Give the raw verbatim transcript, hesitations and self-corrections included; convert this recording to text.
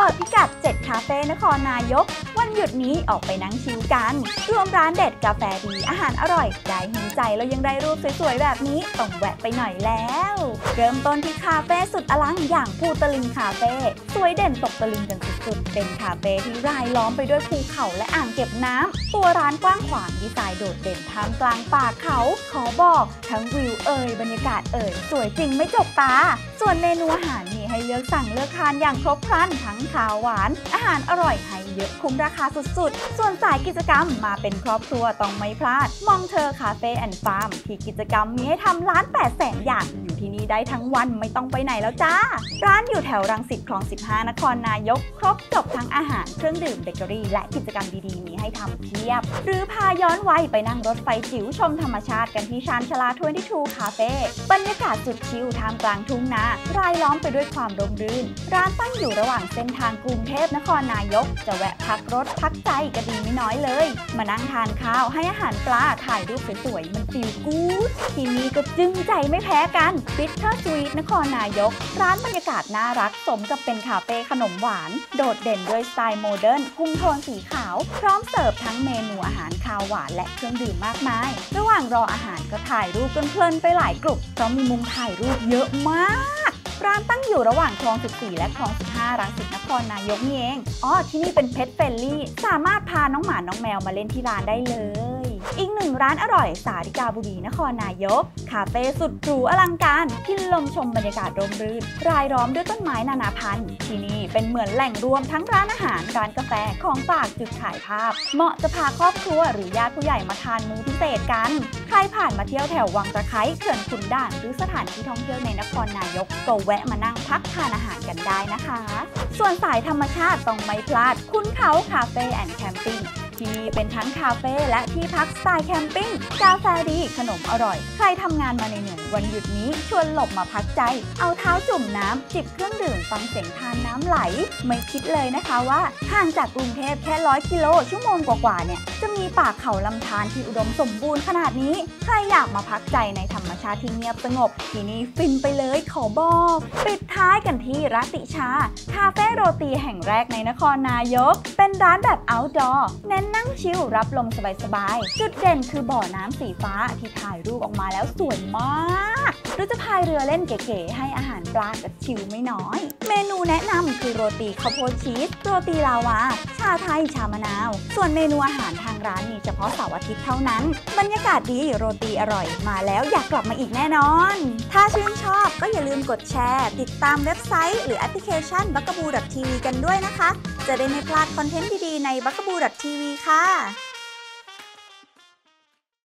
ปิดพิกัดเจ็ดคาเฟ่นครนายกวันหยุดนี้ออกไปนั่งชิลกันรวมร้านเด็ดกาแฟดีอาหารอร่อยได้หิวใจแล้วยังได้รูปสวยๆแบบนี้ต้องแวะไปหน่อยแล้วเริ่มต้นที่คาเฟ่สุดอลังอย่างภูตะลิงคาเฟ่สวยเด่นตกตะลึงกันสุดๆเป็นคาเฟ่ที่รายล้อมไปด้วยภูเขาและอ่างเก็บน้ำตัวร้านกว้างขวางดีไซน์โดดเด่นท่ามกลางป่าเขาขอบอกทั้งวิวเอ่ยบรรยากาศเอ่ยสวยจริงไม่จกตาส่วนเมนูอาหารมีให้เลือกสั่งเลือกทานอย่างครบครันทั้งขาวหวานอาหารอร่อยให้เยอะคุ้มราคาสุดๆส่วนสายกิจกรรมมาเป็นครอบครัวต้องไม่พลาดมองเธอคาเฟ่แอนด์ฟาร์มที่กิจกรรมมีให้ทำร้านแปดแสนอย่างอยู่ที่นี่ได้ทั้งวันไม่ต้องไปไหนแล้วจ้าร้านอยู่แถวรังสิตคลองสิบห้านครนายกครบจบทั้งอาหารเครื่องดื่มเบเกอรี่และกิจกรรมดีๆมีให้ทำเพียบหรือพาย้อนวัยไปนั่งรถไฟจิ๋วชมธรรมชาติกันที่ชานชลายี่สิบสองคาเฟ่บรรยากาศสุดชิลท่ามกลางทุ่งนารายล้อมไปด้วยความร่มรื่นร้านตั้งอยู่ระหว่างเส้นทางกรุงเทพนครนายกจะแวะพักรถพักใจก็ดีไม่น้อยเลยมานั่งทานข้าวให้อาหารปลาถ่ายรูปสวยๆมันฟีลกู๊ดที่นี่ก็จึ้งใจไม่แพ้กันบิทเทอร์สวีทนครนายกร้านบรรยากาศน่ารักสมกับเป็นคาเฟ่ขนมหวานโดดเด่นด้วยสไตล์โมเดิร์นคุมโทนสีขาวพร้อมเสิร์ฟทั้งเมนูอาหารคาวหวานและเครื่องดื่มมากมายระหว่างรออาหารก็ถ่ายรูปกันเพลินไปหลายกลุ่มเพราะมีมุมถ่ายรูปเยอะมากร้านตั้งอยู่ระหว่างคลองสิบสี่และคลองสิบห้ารังสิตนครนายกนี่เองอ๋อที่นี่เป็นเพ t เฟรนลี่สามารถพาน้องหมาน้องแมวมาเล่นที่ร้านได้เลยอีกหนึ่งร้านอร่อยสาริกาบุรีนครนายกคาเฟ่สุดหรูอลังการที่ลมชมบรรยากาศร่มรื่นรายล้อมด้วยต้นไม้นานาพันธุ์ที่นี่เป็นเหมือนแหล่งรวมทั้งร้านอาหารร้านกาแฟของฝากจุดถ่ายภาพเหมาะจะพาครอบครัวหรือญาติผู้ใหญ่มาทานมื้อพิเศษกันใครผ่านมาเที่ยวแถววังตะไคร้เขื่อนขุนด่านหรือสถานที่ท่องเที่ยวในนครนายกก็แวะมานั่งพักทานอาหารกันได้นะคะส่วนสายธรรมชาติต้องไม่พลาดคุ้นเขาคาเฟ่แอนด์แคมปิ้งที่นี่เป็นทั้งคาเฟ่และที่พักสไตล์แคมปิ้งกาแฟดีขนมอร่อยใครทำงานมาในเหนื่อยวันหยุดนี้ชวนหลบมาพักใจเอาเท้าจุ่มน้ำจิบเครื่องดื่มฟังเสียงทานน้ำไหลไม่คิดเลยนะคะว่าห่างจากกรุงเทพแค่ร้อยกิโลชั่วโมงกว่าๆเนี่ยจะมีป่าเขาลำธารที่อุดมสมบูรณ์ขนาดนี้ใครอยากมาพักใจในธรรมชาติที่เงียบสงบที่นี่ฟินไปเลยขอบอกปิดท้ายกันที่รัติชาคาเฟ่โรตีแห่งแรกในนครนายกเป็นร้านแบบ outdoor เน้นนั่งชิลรับลมสบายๆจุดเด่นคือบ่อน้ำสีฟ้าที่ถ่ายรูปออกมาแล้วสวยมากหรือจะพายเรือเล่นเก๋ๆให้อาหารปลากับชิลไม่น้อยเมนูแนะนำคือโรตีข้าวโพดชีสโรตีลาวาชาไทยชามะนาวส่วนเมนูอาหารทางร้านมีเฉพาะเสาร์อาทิตย์เท่านั้นบรรยากาศดีโรตีอร่อยมาแล้วอยากกลับมาอีกแน่นอนถ้าชื่นชอบก็อย่าลืมกดแชร์ติดตามเว็บไซต์หรือแอปพลิเคชัน บักกะบู ดอท ที วี กันด้วยนะคะจะได้ไม่พลาดคอนเทนต์ดีๆใน บักกะบู ดอท ที วี ค่ะ